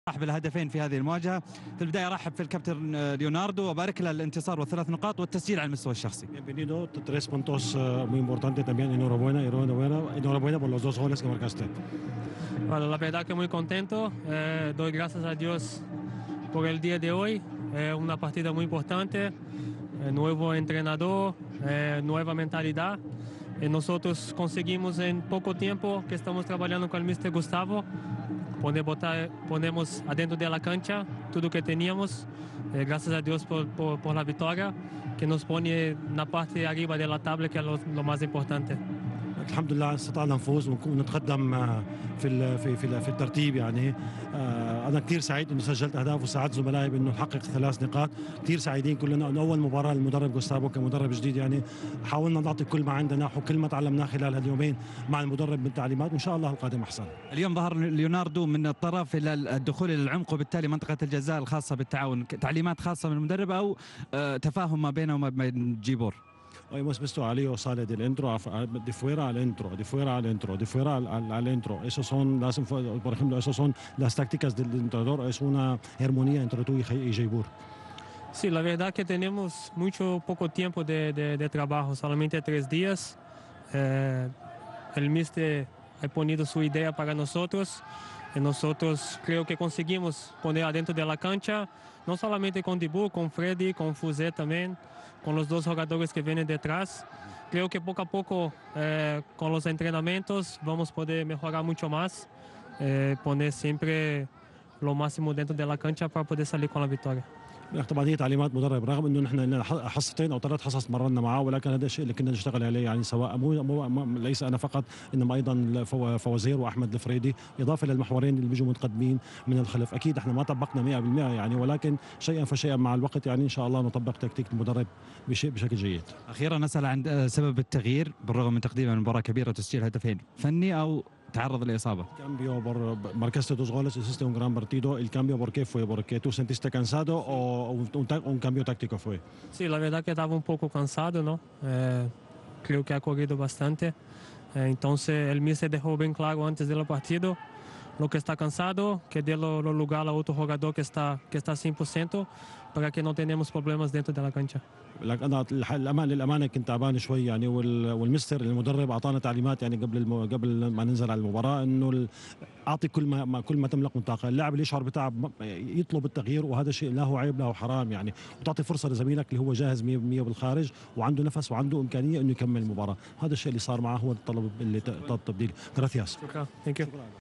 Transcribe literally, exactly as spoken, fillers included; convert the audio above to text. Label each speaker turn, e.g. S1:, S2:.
S1: صاحب الهدفين في هذه المواجهة. في البداية أرحب في الكابتن ليوناردو وبارك له الانتصار والثلاث نقاط والتسجيل على المستوى الشخصي.
S2: Bienvenido, tres puntos uh, muy importantes también. Enhorabuena, enhorabuena, enhorabuena por los dos goles que marcaste.
S3: Bueno, la verdad que muy contento. Eh, doy gracias a Dios por el día de hoy. Es una partida muy importante. Eh, nuevo entrenador, eh, nueva mentalidad. Y nosotros conseguimos en poco tiempo que estamos trabajando con el mister Gustavo. Poner, botar, ponemos adentro de la cancha todo lo que teníamos. Eh, gracias a Dios por, por, por la victoria que nos pone en la parte de arriba de la tabla, que es lo, lo más importante.
S2: الحمد لله استطعنا نفوز ونتقدم في في في في الترتيب. يعني انا كثير سعيد انه سجلت اهداف وساعدت زملائي بانه نحقق ثلاث نقاط. كثير سعيدين كلنا انه اول مباراه للمدرب جوستافو كمدرب جديد. يعني حاولنا نعطي كل ما عندنا وكل ما تعلمناه خلال هاليومين مع المدرب من تعليمات، وان شاء الله القادم احسن.
S1: اليوم ظهر ليوناردو من الطرف الى الدخول الى العمق وبالتالي منطقه الجزاء الخاصه بالتعاون، تعليمات خاصه من المدرب او تفاهم ما بينه وما بين جيبور.
S2: Hoy hemos visto a Leo sale del entro, de fuera al entro, de fuera al entro, de fuera al, al, al entro. Esos son las, por ejemplo, esos son las tácticas del entrenador. Es una armonía entre tú y, y Jaibur.
S3: Sí, la verdad que tenemos mucho poco tiempo de, de, de trabajo, solamente tres días. Eh, el mister ha ponido su idea para nosotros y nosotros creo que conseguimos poner adentro de la cancha, no solamente con Dibur, con Freddy, con Fuzé también, con los dos jugadores que vienen detrás. Creo que poco a poco eh, con los entrenamientos vamos a poder mejorar mucho más, eh, poner siempre lo máximo dentro de la cancha para poder salir con la victoria.
S2: طبعا هي تعليمات مدرب، رغم انه نحن حصتين او ثلاث حصص مرنا معه، ولكن هذا الشيء اللي كنا نشتغل عليه. يعني سواء مو, مو ليس انا فقط، انما ايضا فوزير واحمد الفريدي، اضافه للمحورين اللي بيجوا متقدمين من الخلف. اكيد احنا ما طبقنا مئة بالمئة يعني، ولكن شيئا فشيئا مع الوقت يعني ان شاء الله نطبق تكتيك المدرب بشيء بشكل جيد.
S1: اخيرا نسال عن سبب التغيير بالرغم من تقديم المباراه كبيره وتسجيل هدفين، فني او تعرض لإصابة.
S2: Cambio por marcaste dos goles, hiciste un gran partido. El cambio por qué fue? Porque tú sentiste cansado o un, un, un cambio táctico fue?
S3: Sí, la verdad que estaba un poco cansado, ¿no? Eh, creo que ha corrido bastante. Eh, entonces el mister dejó bien claro antes del partido lo que está cansado, que dé lo lugar a otro jugador que está que está cien por ciento para que no tenemos problemas dentro de la cancha.
S2: انا الأمان للامانه كنت تعبان شوي يعني، والمستر المدرب اعطانا تعليمات يعني قبل المو... قبل ما ننزل على المباراه انه اعطي كل ما كل ما تملك من طاقه. اللاعب اللي يشعر بتعب يطلب التغيير، وهذا شيء لا هو عيب لا هو حرام يعني، وتعطي فرصه لزميلك اللي هو جاهز مئة بالمئة بالخارج وعنده نفس وعنده امكانيه انه يكمل المباراه. هذا الشيء اللي صار معه هو الطلب اللي طلب تبديل. جراتياس.
S3: شكرا.